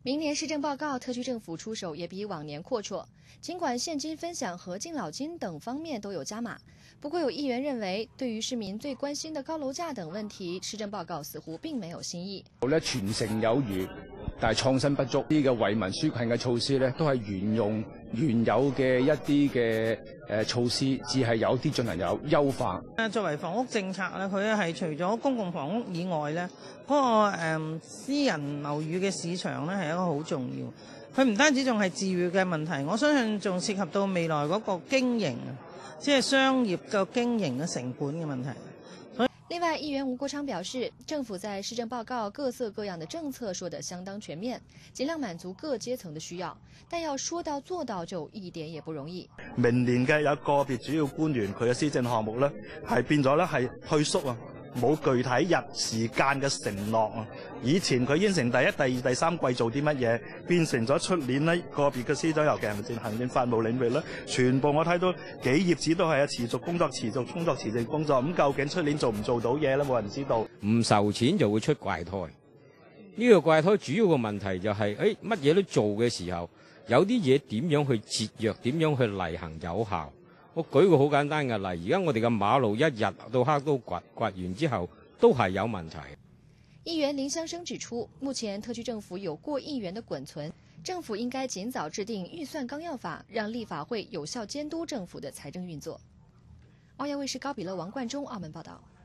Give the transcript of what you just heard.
明年施政报告，特区政府出手也比往年阔绰。尽管现金分享和敬老金等方面都有加码，不过有议员认为，对于市民最关心的高楼价等问题，施政报告似乎並沒有新意。 傳承有餘，但係創新不足。呢個為民紓困嘅措施咧，都係沿用原有嘅一啲嘅措施，只係有啲進行有優化。 作為房屋政策咧，佢係除咗公共房屋以外咧，嗰個私人樓宇嘅市場咧係一個好重要。佢唔單止仲係治癒嘅問題，我相信仲涉及到未來嗰個經營，即係商業嘅經營嘅成本嘅問題。 另外，議員吳國昌表示，政府在施政報告各色各樣的政策說得相當全面，盡量滿足各階層的需要，但要說到做到就一點也不容易。 明年嘅有個別主要官員佢嘅施政項目咧，係變咗咧係退縮啊，冇具體時間嘅承諾啊。以前佢應承第一、第二、第三季做啲乜嘢，變成咗出年呢個別嘅司長，尤其係行政法務領域咧，全部我睇到幾頁紙都係啊持續工作、持續工作、持續工作。咁究竟出年做唔做到嘢咧？冇人知道。 唔籌錢就會出怪胎。呢個怪胎主要嘅問題就係，乜嘢都做嘅時候，有啲嘢點樣去節約，點樣去例行有效。我舉個好簡單嘅例，而家我哋嘅馬路一日到黑都掘完之後，都係有問題。 議員林香生指出，目前特區政府有過億元的滾存，政府應該盡早制定預算綱要法，讓立法會有效監督政府的財政運作。澳亞衛視高比勒、王冠中澳門報道。